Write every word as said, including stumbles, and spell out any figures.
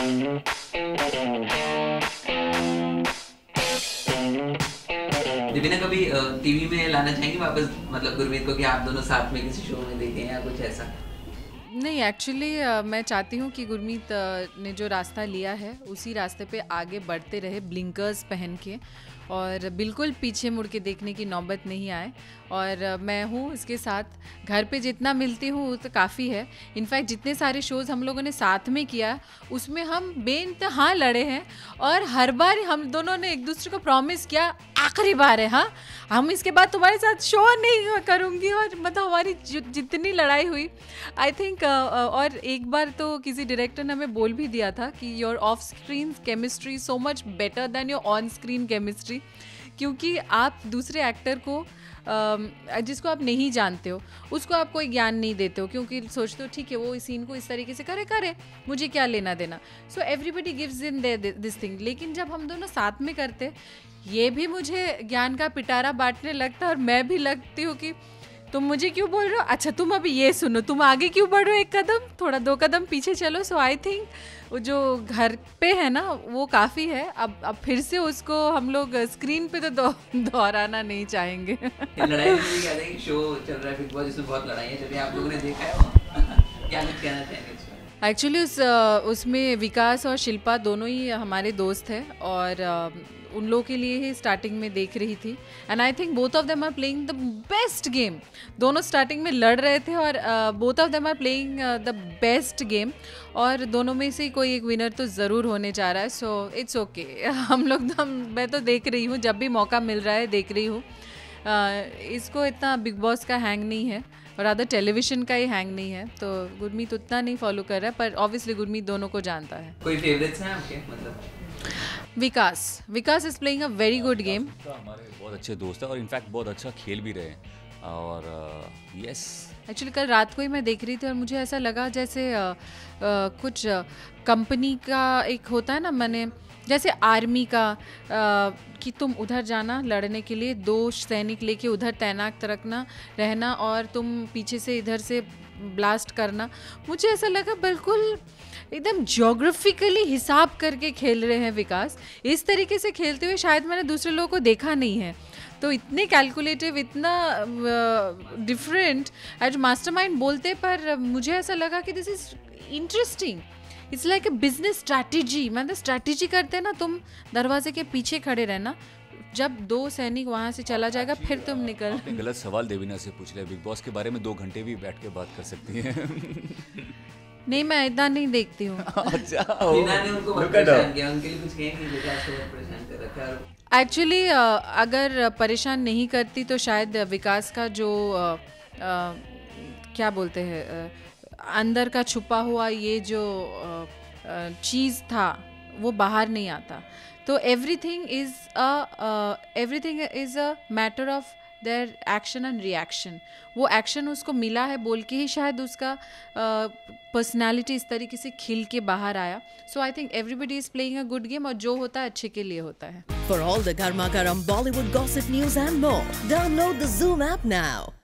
दीपिका कभी टीवी में लाना चाहेंगे वापस, मतलब गुरमीत को, कि आप दोनों साथ में किसी शो में देखें या कुछ ऐसा? नहीं, एक्चुअली uh, मैं चाहती हूँ कि गुरमीत uh, ने जो रास्ता लिया है उसी रास्ते पे आगे बढ़ते रहे, ब्लिंकर्स पहन के, और बिल्कुल पीछे मुड़ के देखने की नौबत नहीं आए। और uh, मैं हूँ इसके साथ, घर पे जितना मिलती हूँ तो काफ़ी है। इनफैक्ट जितने सारे शोज़ हम लोगों ने साथ में किया उसमें हम बेइंतहा लड़े हैं, और हर बार हम दोनों ने एक दूसरे को प्रॉमिस किया आखिरी बार है, हाँ हम इसके बाद तुम्हारे साथ शो नहीं करूँगी। और मतलब हमारी जितनी लड़ाई हुई, आई थिंक uh, और एक बार तो किसी डायरेक्टर ने हमें बोल भी दिया था कि your off screen chemistry so much better than your on screen chemistry, क्योंकि आप दूसरे एक्टर को uh, जिसको आप नहीं जानते हो उसको आप कोई ज्ञान नहीं देते हो, क्योंकि सोचते हो ठीक है वो इस सीन को इस तरीके से करे करे मुझे क्या लेना देना। So everybody gives in their this thing. लेकिन जब हम दोनों साथ में करते, ये भी मुझे ज्ञान का पिटारा बांटने लगता है और मैं भी लगती हूँ कि तुम मुझे क्यों बोल रहे हो, अच्छा तुम अभी ये सुनो, तुम आगे क्यों बढ़ो, एक कदम थोड़ा दो कदम पीछे चलो। सो आई थिंक जो घर पे है ना वो काफ़ी है। अब अब फिर से उसको हम लोग स्क्रीन पे तो दोहराना नहीं चाहेंगे। लड़ाई में क्या है, शो चल रहा है बिग बॉस, जिसमें बहुत लड़ाई है, जब आप लोगों ने देखा है क्या कुछ कहना चाहेंगे? एक्चुअली उस उसमें विकास और शिल्पा दोनों ही हमारे दोस्त हैं, और उन लोगों के लिए ही स्टार्टिंग में देख रही थी, and I think both of them are playing the best game. दोनों स्टार्टिंग में लड़ रहे थे और both of them are playing the best game, और दोनों में से कोई एक विनर तो ज़रूर होने जा रहा है। सो इट्स ओके, हम लोग तो मैं तो देख रही हूँ, जब भी मौका मिल रहा है देख रही हूँ। uh, इसको इतना बिग बॉस का हैंग नहीं है, और अदर टेलीविजन का ही हैंग नहीं है, तो गुरमीत उतना नहीं फॉलो कर रहा है, पर ऑब्वियसली गुरमीत दोनों को जानता है। कोई फेवरेट्स हैं आपके? मतलब Vikas Vikas is playing a very good game. हमारे बहुत अच्छे दोस्त हैं और इनफैक्ट बहुत अच्छा खेल भी रहे हैं। और यस uh, एक्चुअली कल रात को ही मैं देख रही थी और मुझे ऐसा लगा जैसे uh, uh, कुछ कंपनी uh, का एक होता है ना, मैंने जैसे आर्मी का uh, कि तुम उधर जाना लड़ने के लिए, दो सैनिक लेके उधर तैनात रखना रहना, और तुम पीछे से इधर से ब्लास्ट करना। मुझे ऐसा लगा बिल्कुल एकदम ज्योग्राफिकली हिसाब करके खेल रहे हैं विकास। इस तरीके से खेलते हुए शायद मैंने दूसरे लोगों को देखा नहीं है, तो इतने कैलकुलेटिव, इतना डिफरेंट एज मास्टरमाइंड बोलते, पर मुझे ऐसा लगा कि this is interesting, it's like a business strategy. मतलब स्ट्रैटेजी करते हैं ना, तुम दरवाजे के पीछे खड़े रहना, जब दो सैनिक वहाँ से चला जाएगा फिर तुम निकल। आपने गलत सवाल देवीना से पूछ लिया। बिग बॉस के बारे में दो घंटे भी बैठ के बात कर सकती हैं। नहीं, मैं इतना नहीं देखती हूँ। एक्चुअली अगर परेशान नहीं करती तो शायद विकास का जो आ, आ, क्या बोलते हैं अंदर का छुपा हुआ ये जो चीज़ था वो बाहर नहीं आता। तो everything is a everything is a matter of their action and reaction. वो एक्शन उसको मिला है बोल के ही शायद उसका पर्सनालिटी uh, इस तरीके से खिल के बाहर आया। So I think everybody is playing a good game, और जो होता है अच्छे के लिए होता है। फॉर ऑल द गर्मा गर्म Bollywood gossip news and more, download the Zoom app now.